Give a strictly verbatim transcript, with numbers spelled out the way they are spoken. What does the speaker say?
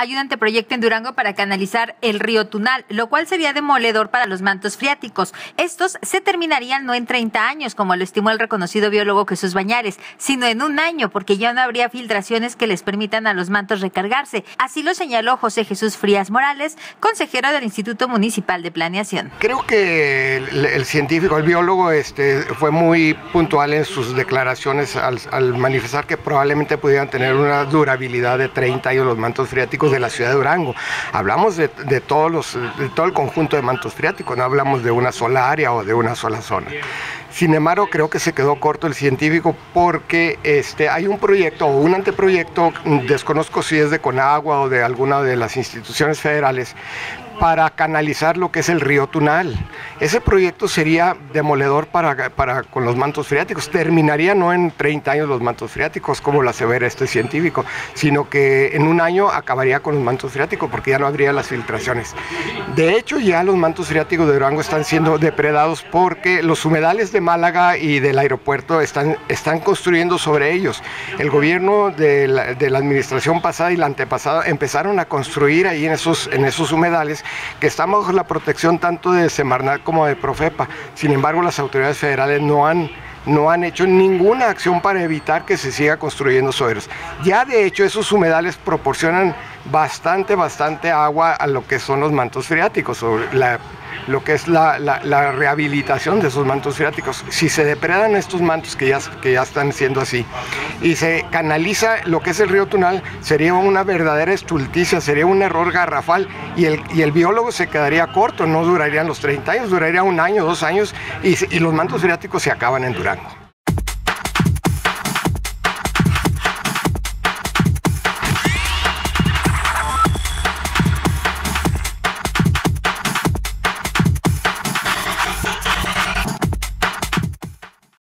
hay un anteproyecto en Durango para canalizar el río Tunal, lo cual sería demoledor para los mantos freáticos. Estos se terminarían no en treinta años, como lo estimó el reconocido biólogo Jesús Bañares, sino en un año, porque ya no habría filtraciones que les permitan a los mantos recargarse. Así lo señaló José Jesús Frías Morales, consejero del Instituto Municipal de Planeación. Creo que el, el científico, el biólogo, este, fue muy puntual en sus declaraciones al, al manifestar que probablemente pudieran tener una durabilidad de treinta años los mantos freáticos de la ciudad de Durango. Hablamos de, de, todos los, de todo el conjunto de mantos freáticos, no hablamos de una sola área o de una sola zona. Sin embargo, creo que se quedó corto el científico porque este, hay un proyecto o un anteproyecto, desconozco si es de Conagua o de alguna de las instituciones federales, para canalizar lo que es el río Tunal. Ese proyecto sería demoledor para, para con los mantos freáticos. Terminaría no en treinta años los mantos freáticos, como lo asevera este científico, sino que en un año acabaría con los mantos freáticos porque ya no habría las filtraciones. De hecho, ya los mantos freáticos de Durango están siendo depredados porque los humedales de Málaga y del aeropuerto están, están construyendo sobre ellos. El gobierno de la, de la administración pasada y la antepasada empezaron a construir ahí en esos, en esos humedales que están bajo la protección tanto de Semarnat como de Profepa. Sin embargo, las autoridades federales no han, no han hecho ninguna acción para evitar que se siga construyendo sobre ellos. Ya de hecho esos humedales proporcionan bastante, bastante agua a lo que son los mantos freáticos, o la, lo que es la, la, la rehabilitación de esos mantos freáticos. Si se depredan estos mantos que ya, que ya están siendo así y se canaliza lo que es el río Tunal, sería una verdadera estulticia, sería un error garrafal y el, y el biólogo se quedaría corto, no durarían los treinta años, duraría un año, dos años y, y los mantos freáticos se acaban en Durango.